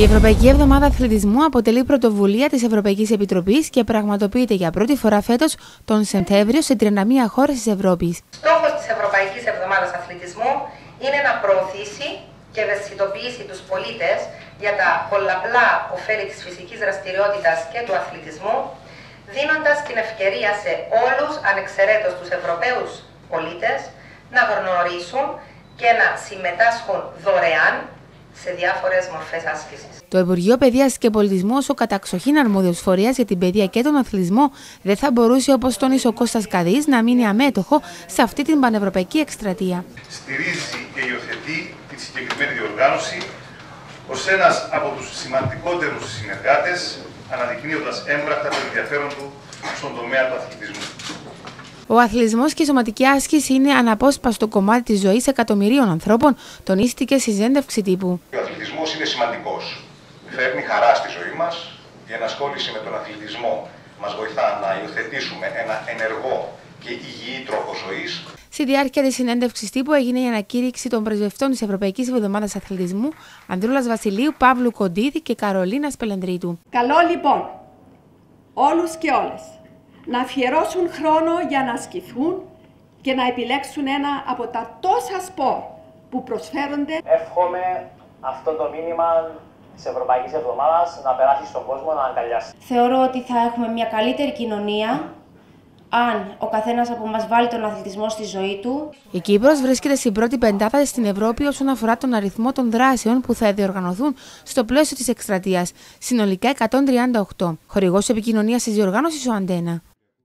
Η Ευρωπαϊκή Εβδομάδα Αθλητισμού αποτελεί πρωτοβουλία της Ευρωπαϊκής Επιτροπής και πραγματοποιείται για πρώτη φορά φέτος τον Σεπτέμβριο σε 31 χώρες της Ευρώπης. Στόχος της Ευρωπαϊκής Εβδομάδας Αθλητισμού είναι να προωθήσει και ευαισθητοποιήσει τους πολίτες για τα πολλαπλά ωφέλη της φυσικής δραστηριότητας και του αθλητισμού, δίνοντας την ευκαιρία σε όλους, ανεξαιρέτως τους Ευρωπαίους πολίτες, να γνωρίσουν και να συμμετάσχουν δωρεάν σε διάφορες μορφές άσκησης. Το Υπουργείο Παιδείας και Πολιτισμού, ως ο καταξοχήν αρμόδιος φορέας για την παιδεία και τον αθλητισμό, δεν θα μπορούσε, όπως τόνισε ο Κώστας Καδής, να μείνει αμέτωχο σε αυτή την πανευρωπαϊκή εκστρατεία. Στηρίζει και υιοθετεί τη συγκεκριμένη διοργάνωση ως ένας από τους σημαντικότερους συνεργάτες, αναδεικνύοντας έμπρακτα το ενδιαφέρον του στον τομέα του αθλητισμού. Ο αθλητισμός και η σωματική άσκηση είναι αναπόσπαστο κομμάτι της ζωής εκατομμυρίων ανθρώπων, τονίστηκε στη συνέντευξη τύπου. Ο αθλητισμός είναι σημαντικός. Φέρνει χαρά στη ζωή μας. Η ενασχόληση με τον αθλητισμό μας βοηθά να υιοθετήσουμε ένα ενεργό και υγιή τρόπο ζωής. Στη διάρκεια της συνέντευξης τύπου έγινε η ανακήρυξη των πρεσβευτών της Ευρωπαϊκής Εβδομάδας Αθλητισμού, Ανδρούλας Βασιλείου, Παύλου Κοντίδη και Καρολίνας Πελενδρίτου. Καλό λοιπόν όλους και όλες να αφιερώσουν χρόνο για να ασκηθούν και να επιλέξουν ένα από τα τόσα σπορ που προσφέρονται. Εύχομαι αυτό το μήνυμα της Ευρωπαϊκής Εβδομάδας να περάσει στον κόσμο, να αγκαλιάσει. Θεωρώ ότι θα έχουμε μια καλύτερη κοινωνία αν ο καθένας από μας βάλει τον αθλητισμό στη ζωή του. Η Κύπρος βρίσκεται στην πρώτη πεντάδα στην Ευρώπη όσον αφορά τον αριθμό των δράσεων που θα διοργανωθούν στο πλαίσιο της εκστρατείας. Συνολικά 138. Χορηγός επικοινωνίας της διοργάνωσης ο Αντένα.